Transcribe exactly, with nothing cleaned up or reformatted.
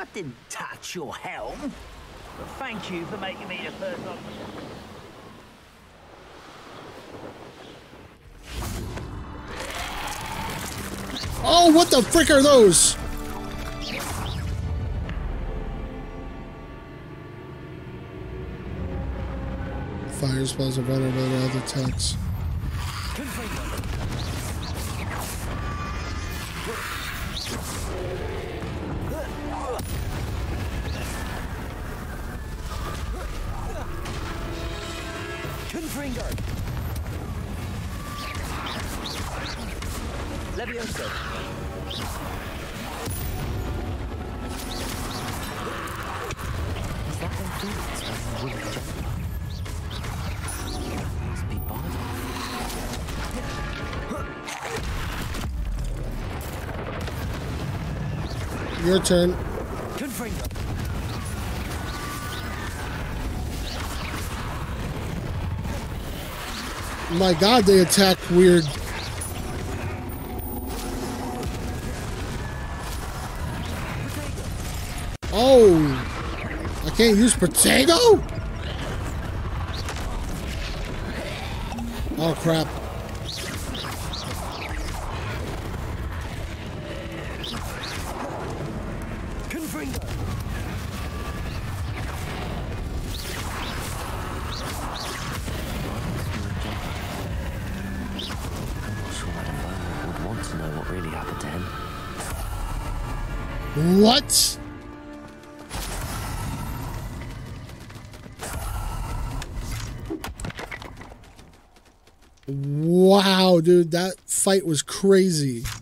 didn't touch your helm. But thank you for making me the first officer. Oh, what the frick are those? Fire spells are vulnerable to other attacks. Confringo. Levioso. Is that how Felix was with the jungle? Must be bothered. Your turn. Confringo. My god, they attack weird. Oh! I can't use Protego? Oh crap. Confringo. Would want to know what really happened to him. What? Wow, dude, that fight was crazy.